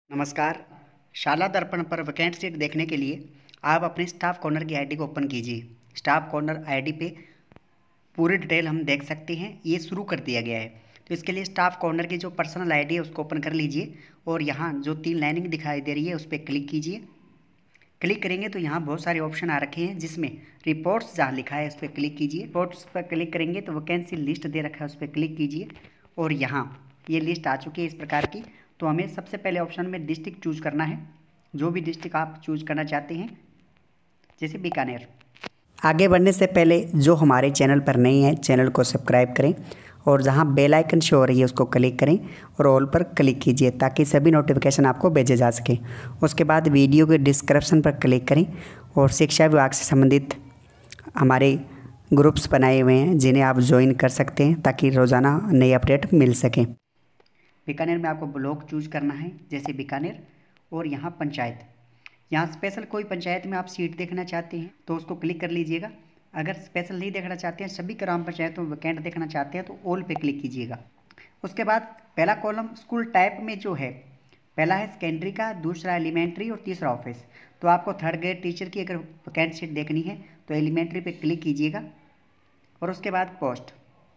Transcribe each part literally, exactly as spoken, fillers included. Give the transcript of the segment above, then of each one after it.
नमस्कार। शाला दर्पण पर वैकेंट सीट देखने के लिए आप अपने स्टाफ कॉर्नर की आईडी को ओपन कीजिए। स्टाफ कॉर्नर आईडी पे पूरी डिटेल हम देख सकते हैं। ये शुरू कर दिया गया है, तो इसके लिए स्टाफ कॉर्नर की जो पर्सनल आईडी है उसको ओपन कर लीजिए और यहाँ जो तीन लाइनिंग दिखाई दे रही है उस पर क्लिक कीजिए। क्लिक करेंगे तो यहाँ बहुत सारे ऑप्शन आ रखे हैं, जिसमें रिपोर्ट्स जहाँ लिखा है उस पर क्लिक कीजिए। रिपोर्ट्स पर क्लिक करेंगे तो वैकेंसी लिस्ट दे रखा है, उस पर क्लिक कीजिए और यहाँ ये लिस्ट आ चुकी है इस प्रकार की। तो हमें सबसे पहले ऑप्शन में डिस्ट्रिक्ट चूज करना है, जो भी डिस्ट्रिक्ट आप चूज करना चाहते हैं, जैसे बीकानेर। आगे बढ़ने से पहले जो हमारे चैनल पर नए हैं चैनल को सब्सक्राइब करें और जहां बेल आइकन शो हो रही है उसको क्लिक करें और ऑल पर क्लिक कीजिए ताकि सभी नोटिफिकेशन आपको भेजे जा सके। उसके बाद वीडियो के डिस्क्रिप्शन पर क्लिक करें और शिक्षा विभाग से संबंधित हमारे ग्रुप्स बनाए हुए हैं जिन्हें आप ज्वाइन कर सकते हैं ताकि रोज़ाना नई अपडेट मिल सके। बीकानेर में आपको ब्लॉक चूज करना है, जैसे बीकानेर, और यहाँ पंचायत। यहाँ स्पेशल कोई पंचायत में आप सीट देखना चाहते हैं तो उसको क्लिक कर लीजिएगा। अगर स्पेशल नहीं देखना चाहते हैं, सभी ग्राम पंचायतों में वैकेंट देखना चाहते हैं तो ऑल पे क्लिक कीजिएगा। उसके बाद पहला कॉलम स्कूल टाइप में जो है, पहला है सेकेंडरी का, दूसरा एलिमेंट्री और तीसरा ऑफिस। तो आपको थर्ड ग्रेड टीचर की अगर वैकेंट सीट देखनी है तो एलिमेंट्री पे क्लिक कीजिएगा और उसके बाद पोस्ट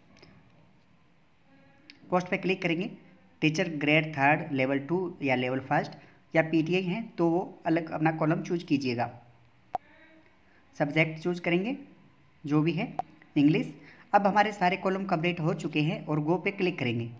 पोस्ट पे क्लिक करेंगे। Teacher grade third, level two या लेवल फर्स्ट या पीटीआई हैं तो वो अलग अपना कॉलम चूज कीजिएगा। सब्जेक्ट चूज करेंगे जो भी है, इंग्लिश। अब हमारे सारे कॉलम कंप्लीट हो चुके हैं और गो पे क्लिक करेंगे।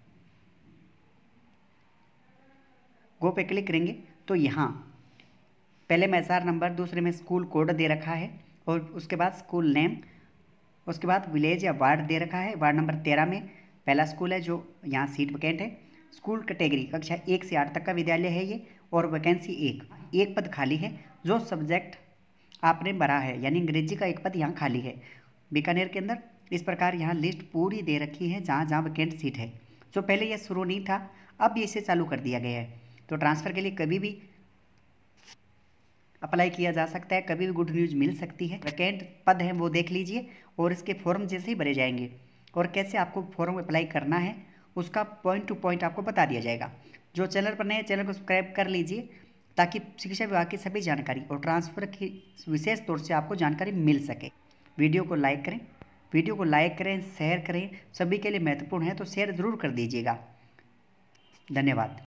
गो पे क्लिक करेंगे तो यहाँ पहले में एसआर नंबर, दूसरे में स्कूल कोड दे रखा है और उसके बाद स्कूल नेम, उसके बाद विलेज या वार्ड दे रखा है। वार्ड नंबर तेरह में पहला स्कूल है जो यहाँ सीट वैकेंट है। स्कूल कैटेगरी कक्षा एक से आठ तक का विद्यालय है ये, और वैकेंसी एक एक पद खाली है। जो सब्जेक्ट आपने भरा है यानी अंग्रेजी का एक पद यहाँ खाली है बीकानेर के अंदर। इस प्रकार यहाँ लिस्ट पूरी दे रखी है जहाँ जहाँ वैकेंट सीट है। जो पहले यह शुरू नहीं था, अब इसे चालू कर दिया गया है। तो ट्रांसफ़र के लिए कभी भी अप्लाई किया जा सकता है, कभी भी गुड न्यूज़ मिल सकती है। वैकेंट पद हैं वो देख लीजिए और इसके फॉर्म जैसे ही भरे जाएंगे और कैसे आपको फॉर्म अप्लाई करना है उसका पॉइंट टू पॉइंट आपको बता दिया जाएगा। जो चैनल पर नए, चैनल को सब्सक्राइब कर लीजिए ताकि शिक्षा विभाग की सभी जानकारी और ट्रांसफ़र की विशेष तौर से आपको जानकारी मिल सके। वीडियो को लाइक करें वीडियो को लाइक करें शेयर करें, सभी के लिए महत्वपूर्ण है तो शेयर ज़रूर कर दीजिएगा। धन्यवाद।